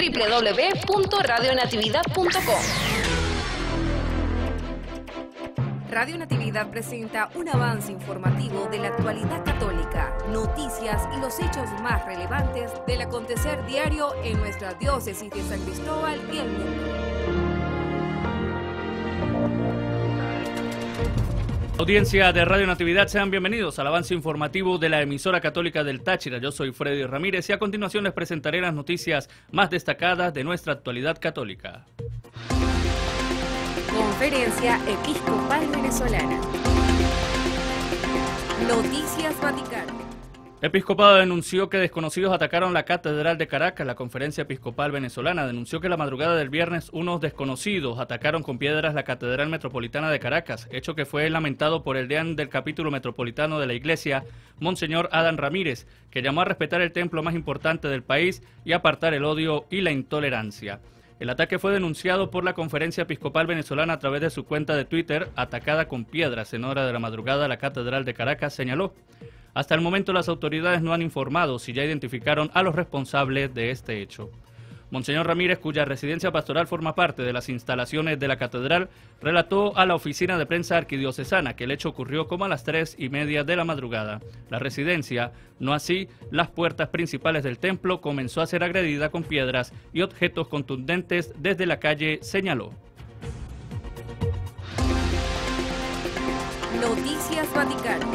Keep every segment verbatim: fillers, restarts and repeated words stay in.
doble u doble u doble u punto radio natividad punto com. Radio Natividad presenta un avance informativo de la actualidad católica, noticias y los hechos más relevantes del acontecer diario en nuestra diócesis de San Cristóbal y el mundo. Audiencia de Radio Natividad, sean bienvenidos al avance informativo de la emisora católica del Táchira. Yo soy Freddy Ramírez y a continuación les presentaré las noticias más destacadas de nuestra actualidad católica. Conferencia Episcopal Venezolana. Noticias Vaticano. Episcopado denunció que desconocidos atacaron la Catedral de Caracas. La Conferencia Episcopal Venezolana denunció que la madrugada del viernes unos desconocidos atacaron con piedras la Catedral Metropolitana de Caracas, hecho que fue lamentado por el deán del capítulo metropolitano de la Iglesia, Monseñor Adán Ramírez, que llamó a respetar el templo más importante del país y apartar el odio y la intolerancia. El ataque fue denunciado por la Conferencia Episcopal Venezolana a través de su cuenta de Twitter. Atacada con piedras en hora de la madrugada, la Catedral de Caracas, señaló. Hasta el momento las autoridades no han informado si ya identificaron a los responsables de este hecho. Monseñor Ramírez, cuya residencia pastoral forma parte de las instalaciones de la catedral, relató a la oficina de prensa arquidiocesana que el hecho ocurrió como a las tres y media de la madrugada. La residencia, no así las puertas principales del templo, comenzó a ser agredida con piedras y objetos contundentes desde la calle, señaló. Noticias Vaticano.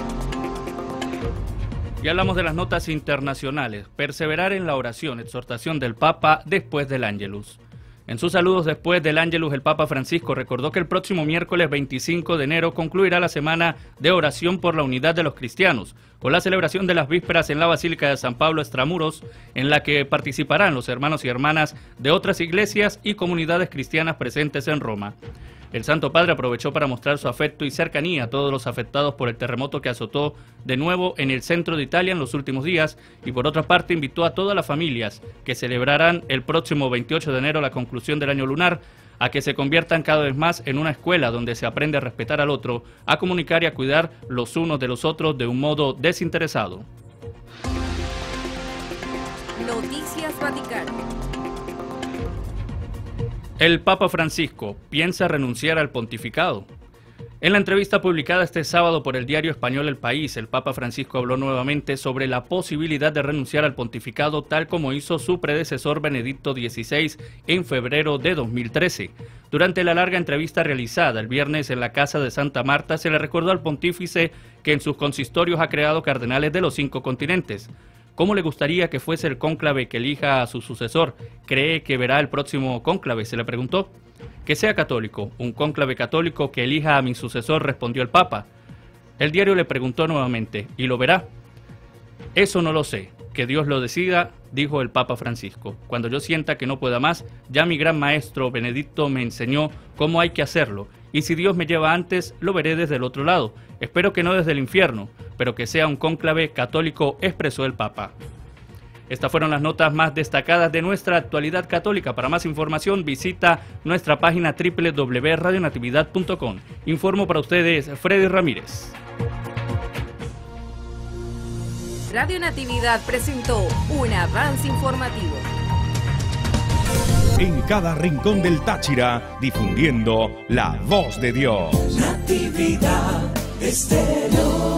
Y hablamos de las notas internacionales. Perseverar en la oración, exhortación del Papa después del Ángelus. En sus saludos después del Ángelus, el Papa Francisco recordó que el próximo miércoles veinticinco de enero concluirá la semana de oración por la unidad de los cristianos, con la celebración de las vísperas en la Basílica de San Pablo Extramuros, en la que participarán los hermanos y hermanas de otras iglesias y comunidades cristianas presentes en Roma. El Santo Padre aprovechó para mostrar su afecto y cercanía a todos los afectados por el terremoto que azotó de nuevo en el centro de Italia en los últimos días y por otra parte invitó a todas las familias que celebrarán el próximo veintiocho de enero la conclusión del año lunar a que se conviertan cada vez más en una escuela donde se aprende a respetar al otro, a comunicar y a cuidar los unos de los otros de un modo desinteresado. Noticias Vaticano. El Papa Francisco piensa renunciar al pontificado. En la entrevista publicada este sábado por el diario español El País, el Papa Francisco habló nuevamente sobre la posibilidad de renunciar al pontificado tal como hizo su predecesor Benedicto dieciséis en febrero de dos mil trece. Durante la larga entrevista realizada el viernes en la Casa de Santa Marta, se le recordó al pontífice que en sus consistorios ha creado cardenales de los cinco continentes. ¿Cómo le gustaría que fuese el cónclave que elija a su sucesor? ¿Cree que verá el próximo cónclave?, se le preguntó. Que sea católico, un cónclave católico que elija a mi sucesor, respondió el Papa. El diario le preguntó nuevamente, ¿y lo verá? Eso no lo sé, que Dios lo decida, dijo el Papa Francisco. Cuando yo sienta que no pueda más, ya mi gran maestro Benedicto me enseñó cómo hay que hacerlo, y si Dios me lleva antes, lo veré desde el otro lado. Espero que no desde el infierno, pero que sea un cónclave católico, expresó el Papa. Estas fueron las notas más destacadas de nuestra actualidad católica. Para más información visita nuestra página doble u doble u doble u punto radio natividad punto com. Informo para ustedes Freddy Ramírez. Radio Natividad presentó un avance informativo. En cada rincón del Táchira, difundiendo la voz de Dios. Natividad Estéreo.